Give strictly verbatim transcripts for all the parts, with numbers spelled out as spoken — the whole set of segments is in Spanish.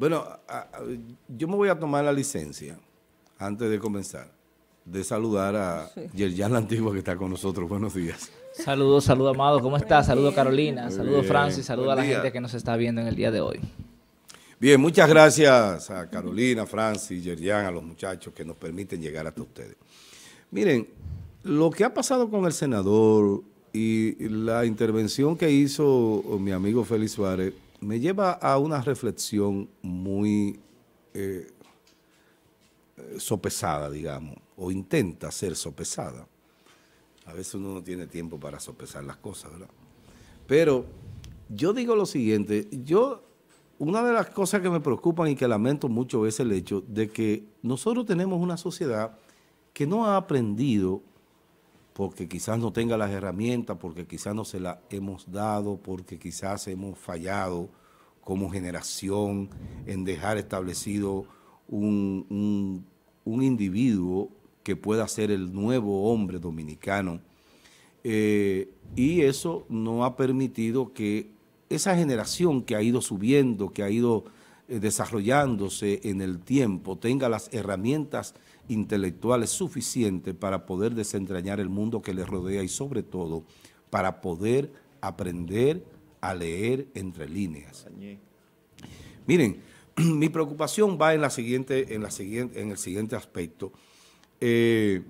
Bueno, a, a, yo me voy a tomar la licencia, antes de comenzar, de saludar a sí. Yerjan la Antigua, que está con nosotros. Buenos días. Saludos, saludos, Amado. ¿Cómo estás? Saludos, Carolina. Saludos, Francis. Saludos a la gente que nos está viendo en el día de hoy. Bien, muchas gracias a Carolina, Francis, Yerjan, a los muchachos que nos permiten llegar hasta ustedes. Miren, lo que ha pasado con el senador y la intervención que hizo mi amigo Félix Suárez me lleva a una reflexión muy eh, sopesada, digamos, o intenta ser sopesada. A veces uno no tiene tiempo para sopesar las cosas, ¿verdad? Pero yo digo lo siguiente, yo, una de las cosas que me preocupan y que lamento mucho es el hecho de que nosotros tenemos una sociedad que no ha aprendido, porque quizás no tenga las herramientas, porque quizás no se las hemos dado, porque quizás hemos fallado como generación en dejar establecido un, un, un individuo que pueda ser el nuevo hombre dominicano. Eh, y eso no ha permitido que esa generación que ha ido subiendo, que ha ido eh, desarrollándose en el tiempo, tenga las herramientas intelectuales suficientes para poder desentrañar el mundo que le rodea y sobre todo para poder aprender a leer entre líneas. Miren, mi preocupación va en, la siguiente, en, la siguiente, en el siguiente aspecto. Eh,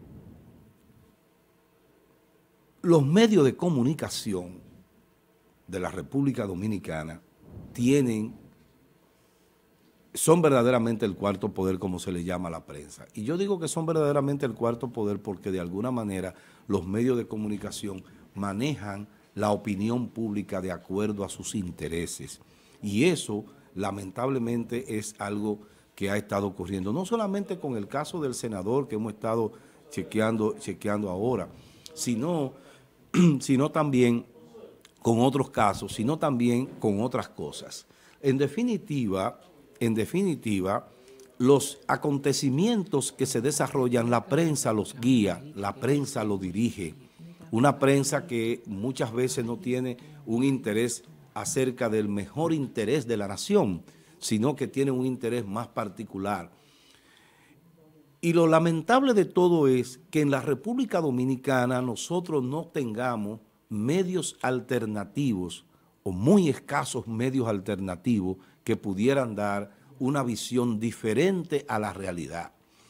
los medios de comunicación de la República Dominicana tienen, son verdaderamente el cuarto poder, como se le llama a la prensa. Y yo digo que son verdaderamente el cuarto poder porque de alguna manera los medios de comunicación manejan la opinión pública de acuerdo a sus intereses. Y eso, lamentablemente, es algo que ha estado ocurriendo. No solamente con el caso del senador que hemos estado chequeando, chequeando ahora, sino, sino también con otros casos, sino también con otras cosas. En definitiva, en definitiva, los acontecimientos que se desarrollan, la prensa los guía, la prensa lo dirige. Una prensa que muchas veces no tiene un interés acerca del mejor interés de la nación, sino que tiene un interés más particular. Y lo lamentable de todo es que en la República Dominicana nosotros no tengamos medios alternativos o muy escasos medios alternativos que pudieran dar una visión diferente a la realidad.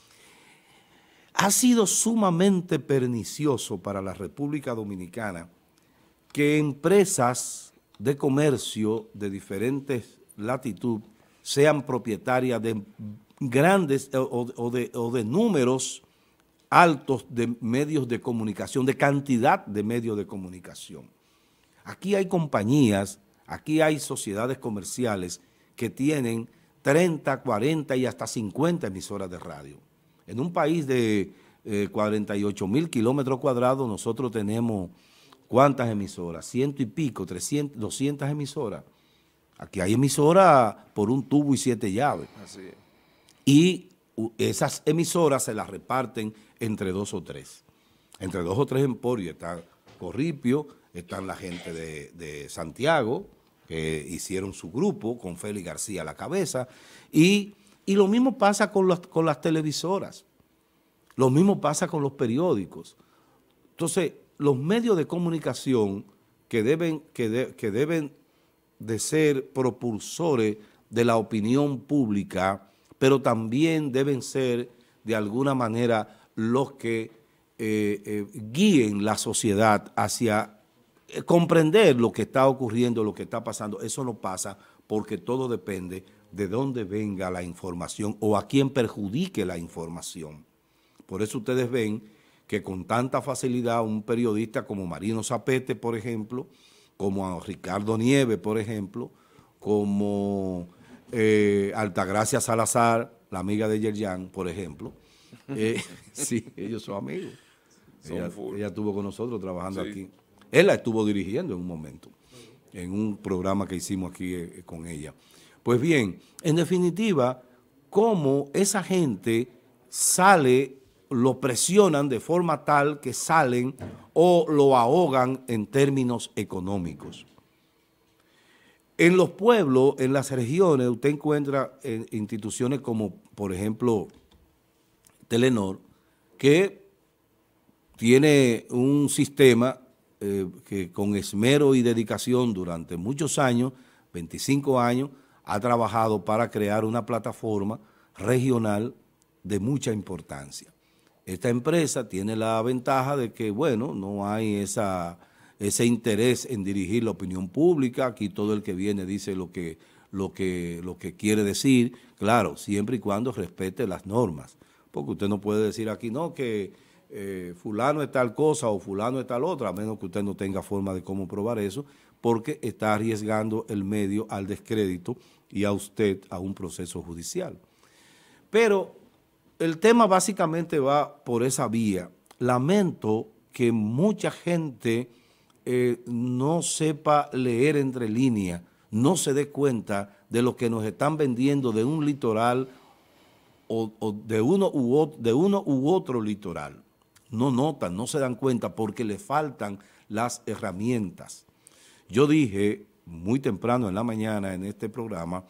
Ha sido sumamente pernicioso para la República Dominicana que empresas de comercio de diferentes latitudes sean propietarias de grandes o, o, de, o de números altos de medios de comunicación, de cantidad de medios de comunicación. Aquí hay compañías, aquí hay sociedades comerciales que tienen treinta, cuarenta y hasta cincuenta emisoras de radio. En un país de eh, cuarenta y ocho mil kilómetros cuadrados nosotros tenemos ¿cuántas emisoras? Ciento y pico, trescientas, doscientas emisoras. Aquí hay emisoras por un tubo y siete llaves. Así es. Y esas emisoras se las reparten entre dos o tres. Entre dos o tres emporios. Está Corripio, están la gente de, de Santiago, que hicieron su grupo con Félix García a la cabeza. Y, y lo mismo pasa con, los, con las televisoras. Lo mismo pasa con los periódicos. Entonces, los medios de comunicación que deben, que de, que deben de ser propulsores de la opinión pública, pero también deben ser de alguna manera los que eh, eh, guíen la sociedad hacia eh, comprender lo que está ocurriendo, lo que está pasando. Eso no pasa porque todo depende de dónde venga la información o a quién perjudique la información. Por eso ustedes ven que con tanta facilidad un periodista como Marino Zapete, por ejemplo, como a Ricardo Nieves, por ejemplo, como eh, Altagracia Salazar, la amiga de Yerjan, por ejemplo, eh, sí, ellos son amigos. Son ella, ella estuvo con nosotros trabajando sí. aquí. Él la estuvo dirigiendo en un momento, en un programa que hicimos aquí eh, con ella. Pues bien, en definitiva, cómo esa gente sale, lo presionan de forma tal que salen o lo ahogan en términos económicos. En los pueblos, en las regiones, usted encuentra eh, instituciones como, por ejemplo, Telenor, que tiene un sistema eh, que con esmero y dedicación durante muchos años, veinticinco años, ha trabajado para crear una plataforma regional de mucha importancia. Esta empresa tiene la ventaja de que, bueno, no hay esa, ese interés en dirigir la opinión pública. Aquí todo el que viene dice lo que, lo que, lo que quiere decir, claro, siempre y cuando respete las normas. Porque usted no puede decir aquí, no, que eh, fulano es tal cosa o fulano es tal otra, a menos que usted no tenga forma de cómo probar eso, porque está arriesgando el medio al descrédito y a usted a un proceso judicial. Pero el tema básicamente va por esa vía. Lamento que mucha gente eh, no sepa leer entre líneas, no se dé cuenta de lo que nos están vendiendo de un litoral o, o de, uno u otro, de uno u otro litoral. No notan, no se dan cuenta porque le faltan las herramientas. Yo dije muy temprano en la mañana en este programa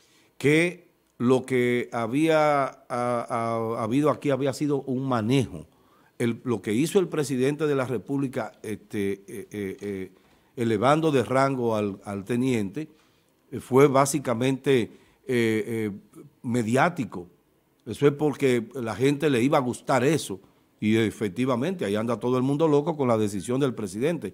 que lo que había a, a, habido aquí había sido un manejo. El, lo que hizo el presidente de la República este, eh, eh, eh, elevando de rango al, al teniente eh, fue básicamente eh, eh, mediático. Eso es porque la gente le iba a gustar eso y efectivamente ahí anda todo el mundo loco con la decisión del presidente.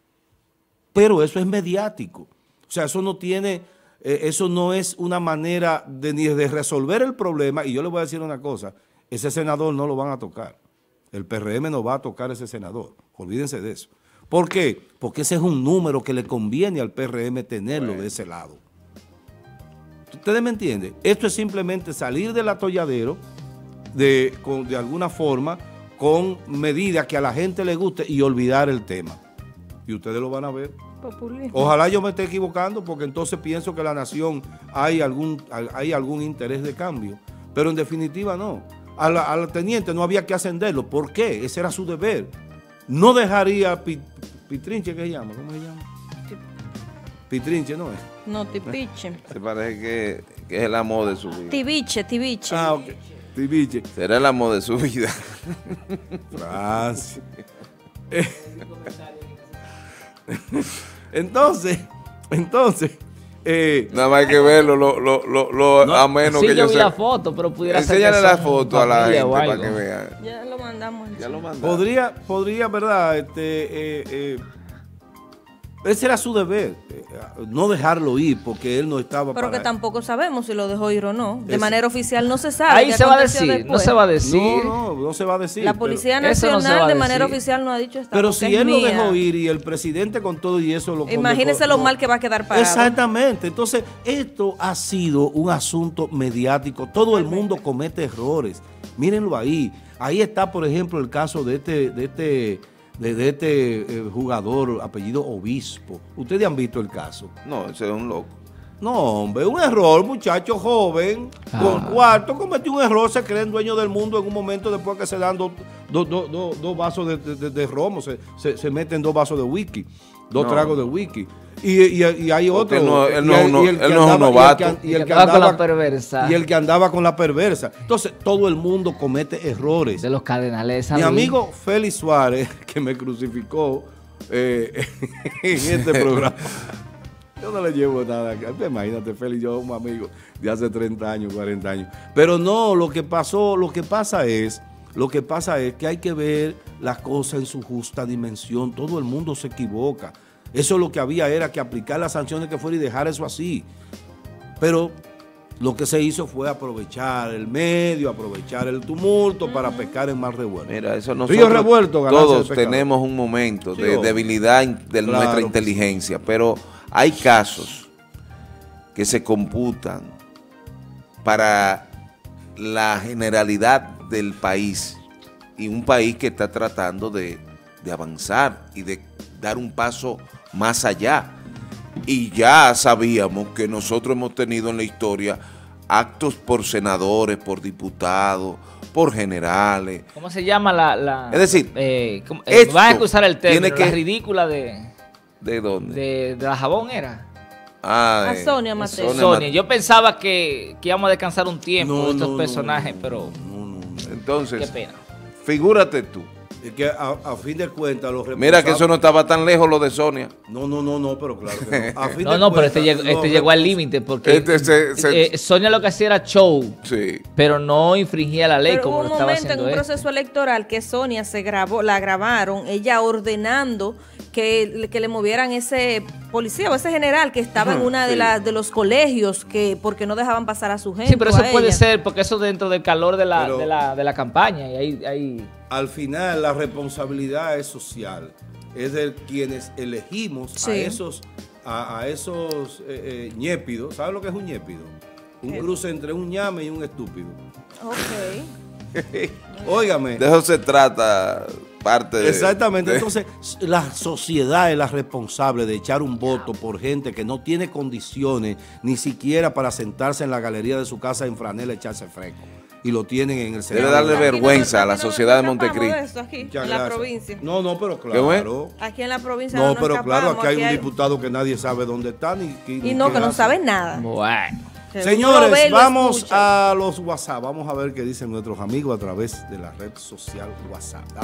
Pero eso es mediático. O sea, eso no tiene... Eso no es una manera de, ni de resolver el problema. Y yo le voy a decir una cosa, ese senador no lo van a tocar. El P R M no va a tocar ese senador. Olvídense de eso. ¿Por qué? Porque ese es un número que le conviene al P R M tenerlo bueno. de ese lado. ¿Ustedes me entienden? Esto es simplemente salir del atolladero de, con, de alguna forma con medidas que a la gente le guste y olvidar el tema. Y ustedes lo van a ver. Populismo. Ojalá yo me esté equivocando porque entonces pienso que la nación hay algún, hay algún interés de cambio, pero en definitiva no. Al, al teniente no había que ascenderlo. ¿Por qué? Ese era su deber. No dejaría Pit, Pitrinche, ¿qué se llama? ¿Cómo se llama? Pitrinche, ¿no es? No, Tipiche. Se parece que, que es el amor de su vida. Tibiche, Tibiche. Ah, ok. Tibiche. Será el amor de su vida. Gracias. Entonces, entonces... Eh, Nada más hay que verlo, lo, lo, lo, lo no, a menos sí, que yo yo vi sé. la foto, pero pudiera ser Enséñale que la son foto a la gente familia para que vean. Ya lo mandamos. Ya lo mandamos. Podría, podría, ¿verdad? Este, eh, eh, ese era su deber, eh, no dejarlo ir porque él no estaba Pero para... que tampoco sabemos si lo dejó ir o no. De Ese. manera oficial no se sabe. Ahí se va a decir, después. no se va a decir. No, no, no se va a decir. La Policía pero, Nacional no de manera decir. oficial no ha dicho esta Pero cosa si es él mía. lo dejó ir y el presidente con todo y eso lo... Imagínese lo, lo mal que va a quedar parado. Exactamente. Entonces, esto ha sido un asunto mediático. Todo el mundo comete errores. Mírenlo ahí. Ahí está, por ejemplo, el caso de este... De este de, de este eh, jugador apellido Obispo. ¿Ustedes han visto el caso? No, ese es un loco. No, hombre, un error, muchacho joven, ah. con cuarto, cometió un error, se creen dueño del mundo en un momento después que se dan dos do, do, do, do vasos de, de, de romo, se, se, se meten dos vasos de whisky, dos no. tragos de whisky. Y, y, y hay otro. No, él no, no, él no es un novato. Y el que andaba con la perversa. Y el que andaba con la perversa. Entonces, todo el mundo comete errores. De los cardenales. Mi amigo Félix Suárez, que me crucificó eh, en este programa. Yo no le llevo nada acá. Imagínate, Félix, yo un amigo de hace treinta años, cuarenta años. Pero no, lo que pasó, lo que pasa es, lo que pasa es que hay que ver las cosas en su justa dimensión. Todo el mundo se equivoca. Eso lo que había era que aplicar las sanciones que fuera y dejar eso así. Pero lo que se hizo fue aprovechar el medio, aprovechar el tumulto uh-huh. para pecar en mal revuelto. Mira, eso nosotros Río revuelto, todos tenemos un momento de sí, debilidad de claro, nuestra inteligencia, pero hay casos que se computan para la generalidad del país y un país que está tratando de, de avanzar y de dar un paso más allá. Y ya sabíamos que nosotros hemos tenido en la historia actos por senadores, por diputados, por generales. ¿Cómo se llama la...? la es decir, eh, vas a excusar el término, tiene que, la ridícula de... ¿De dónde? De, de la Jabón era. Ah, A eh, Sonia Mateo. Sonia Sonia, Mateo. yo pensaba que, que íbamos a descansar un tiempo No, de estos no, personajes, no, pero no, no, no. Entonces, qué pena. figúrate tú. Es que a, a fin de cuentas los Mira que eso no estaba tan lejos lo de Sonia. No, no, no, no, pero claro que no. A fin No, de no, pero cuentas, este llegó, los este llegó al respons- límite porque Este se- se- eh, Sonia lo que hacía era show, Sí. pero no infringía la ley Pero como hubo lo un estaba momento en haciendo un él. proceso electoral que Sonia se grabó, la grabaron, ella ordenando que, que le movieran ese policía o ese general que estaba en una de Sí. las de los colegios que porque no dejaban pasar a su gente. Sí, pero eso a puede ella. ser porque eso dentro del calor de la, Pero- de la, de la campaña y ahí, ahí Al final la responsabilidad es social, es de quienes elegimos a Sí. esos a, a esos eh, eh, ñépidos. ¿Sabes lo que es un ñépido? Un ¿Qué? cruce entre un ñame y un estúpido. Ok. Óigame. De eso se trata parte de... Exactamente. de- Entonces, la sociedad es la responsable de echar un voto por gente que no tiene condiciones ni siquiera para sentarse en la galería de su casa en franela y echarse fresco. Y lo tienen en el Senado. Debe darle Aquí vergüenza a la Aquí no- sociedad de no escapamos Montecristi. de esto aquí, Muchas en la gracias. provincia. No, no, pero ¿Qué bueno? claro. Aquí en la provincia No, nos pero claro, escapamos, aquí hay un diputado que nadie sabe dónde está ni, ni Y no, qué que no hace. sabe nada. bueno. Que uno lo Señores, ve y lo vamos escucha. a los WhatsApp. Vamos a ver qué dicen nuestros amigos a través de la red social WhatsApp.